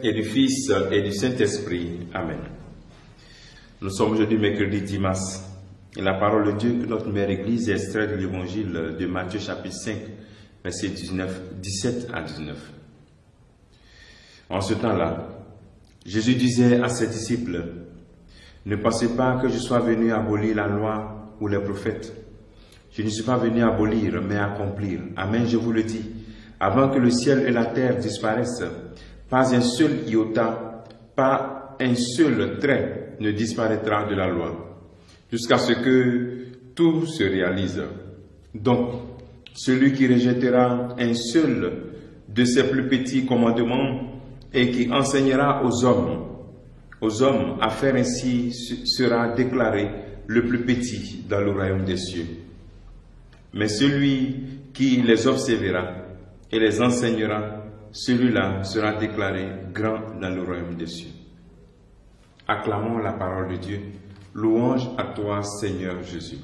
et du Fils et du Saint-Esprit. Amen. Nous sommes aujourd'hui mercredi 10 mars. Et la parole de Dieu que notre mère Église est extraite de l'évangile de Matthieu chapitre 5, versets 17 à 19. En ce temps-là, Jésus disait à ses disciples, « Ne pensez pas que je sois venu abolir la loi ou les prophètes. Je ne suis pas venu abolir, mais accomplir. Amen, je vous le dis. Avant que le ciel et la terre disparaissent, pas un seul iota, pas un seul trait ne disparaîtra de la loi, jusqu'à ce que tout se réalise. Donc, celui qui rejettera un seul de ces plus petits commandements et qui enseignera aux hommes à faire ainsi sera déclaré le plus petit dans le royaume des cieux. Mais celui qui les observera et les enseignera, celui-là sera déclaré grand dans le royaume des cieux. » Acclamons la parole de Dieu. Louange à toi, Seigneur Jésus.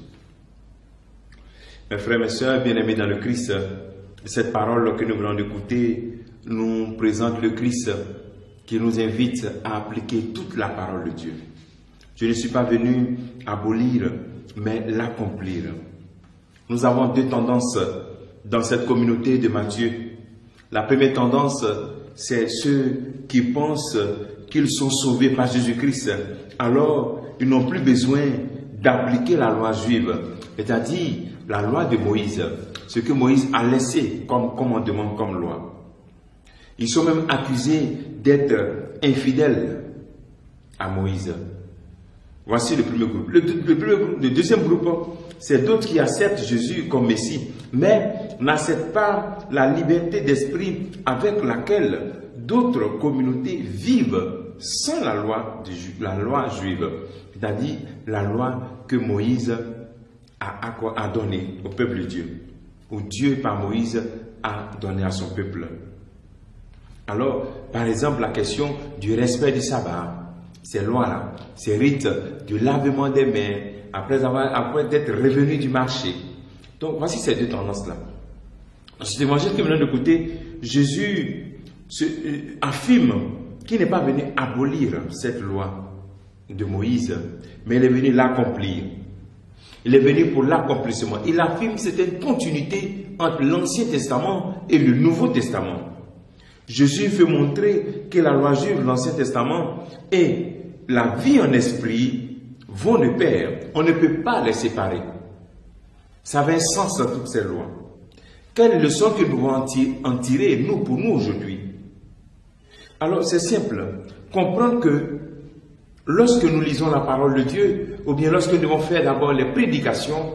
Mes frères, mes sœurs, bien-aimés dans le Christ, cette parole que nous venons d'écouter nous présente le Christ qui nous invite à appliquer toute la parole de Dieu. Je ne suis pas venu abolir, mais l'accomplir. Nous avons deux tendances dans cette communauté de Matthieu. La première tendance, c'est ceux qui pensent qu'ils sont sauvés par Jésus-Christ. Alors, ils n'ont plus besoin d'appliquer la loi juive, c'est-à-dire la loi de Moïse, ce que Moïse a laissé comme commandement, comme loi. Ils sont même accusés d'être infidèles à Moïse. Voici le premier groupe. Le deuxième groupe, c'est d'autres qui acceptent Jésus comme Messie, mais n'acceptent pas la liberté d'esprit avec laquelle d'autres communautés vivent sans la loi juive, c'est-à-dire la loi que Moïse a donnée au peuple de Dieu, ou Dieu par Moïse a donné à son peuple. Alors, par exemple, la question du respect du sabbat, ces lois-là, ces rites du lavement des mains, après d'être revenu du marché. Donc, voici ces deux tendances-là. Dans cet évangile que nous venons d'écouter, Jésus affirme qu'il n'est pas venu abolir cette loi de Moïse, mais il est venu l'accomplir. Il est venu pour l'accomplissement. Il affirme que c'était une continuité entre l'Ancien Testament et le Nouveau Testament. Jésus veut montrer que la loi juive, l'Ancien Testament et la vie en esprit vont de pair. On ne peut pas les séparer. Ça avait un sens dans toutes ces lois. Quelle leçon que nous devons en tirer, pour nous aujourd'hui? Alors c'est simple. Comprendre que lorsque nous lisons la parole de Dieu, ou bien lorsque nous devons faire d'abord les prédications,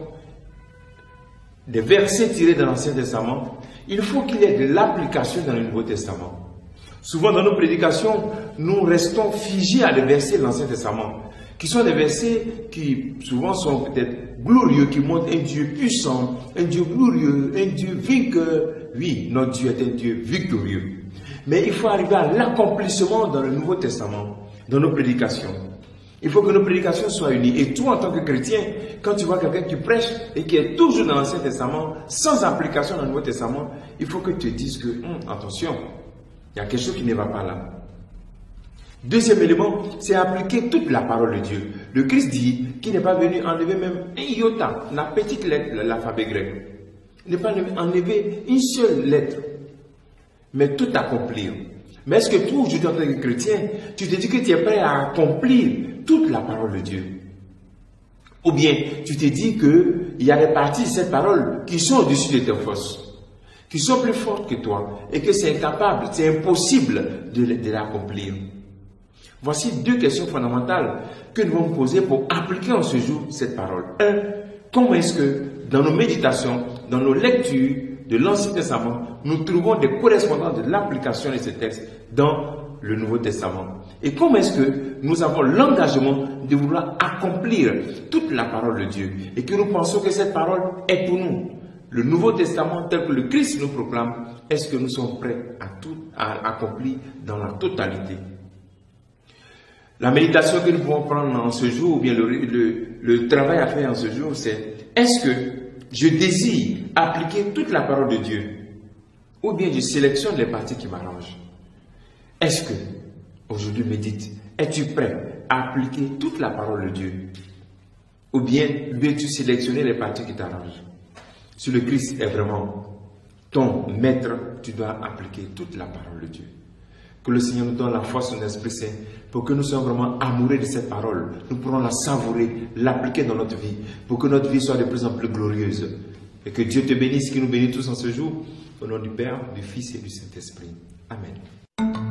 des versets tirés de l'Ancien Testament, il faut qu'il y ait de l'application dans le Nouveau Testament. Souvent dans nos prédications, nous restons figés à des versets de l'Ancien Testament, qui sont des versets qui souvent sont peut-être glorieux, qui montrent un Dieu puissant, un Dieu glorieux, un Dieu vainqueur. Oui, notre Dieu est un Dieu victorieux. Mais il faut arriver à l'accomplissement dans le Nouveau Testament, dans nos prédications. Il faut que nos prédications soient unies. Et toi, en tant que chrétien, quand tu vois quelqu'un qui prêche et qui est toujours dans l'Ancien Testament, sans application dans le Nouveau Testament, il faut que tu te dises que, attention, il y a quelque chose qui ne va pas là. Deuxième élément, c'est appliquer toute la parole de Dieu. Le Christ dit qu'il n'est pas venu enlever même un iota, la petite lettre de l'alphabet grec. Il n'est pas venu enlever une seule lettre, mais tout accomplir. Mais est-ce que toi, aujourd'hui, en tant que chrétien, tu te dis que tu es prêt à accomplir toute la parole de Dieu? Ou bien, tu te dis qu'il y a des parties de cette parole qui sont au-dessus de tes forces, qui sont plus fortes que toi, et que c'est incapable, c'est impossible de l'accomplir. Voici deux questions fondamentales que nous devons poser pour appliquer en ce jour cette parole. Un, comment est-ce que dans nos méditations, dans nos lectures de l'Ancien Testament, nous trouvons des correspondances de l'application de ces textes dans le Nouveau Testament? Et comment est-ce que nous avons l'engagement de vouloir accomplir toute la parole de Dieu et que nous pensons que cette parole est pour nous? Le Nouveau Testament tel que le Christ nous proclame, est-ce que nous sommes prêts à accomplir dans la totalité? La méditation que nous pouvons prendre en ce jour, ou bien le travail à faire en ce jour, c'est: est-ce que je désire appliquer toute la parole de Dieu, ou bien je sélectionne les parties qui m'arrangent? Est-ce que Aujourd'hui, médite. Es-tu prêt à appliquer toute la parole de Dieu? Ou bien veux-tu sélectionner les parties qui t'arrangent? Si le Christ est vraiment ton maître, tu dois appliquer toute la parole de Dieu. Que le Seigneur nous donne la force de son Esprit Saint pour que nous soyons vraiment amoureux de cette parole. Nous pourrons la savourer, l'appliquer dans notre vie pour que notre vie soit de plus en plus glorieuse. Et que Dieu te bénisse, qu'il nous bénisse tous en ce jour. Au nom du Père, du Fils et du Saint-Esprit. Amen.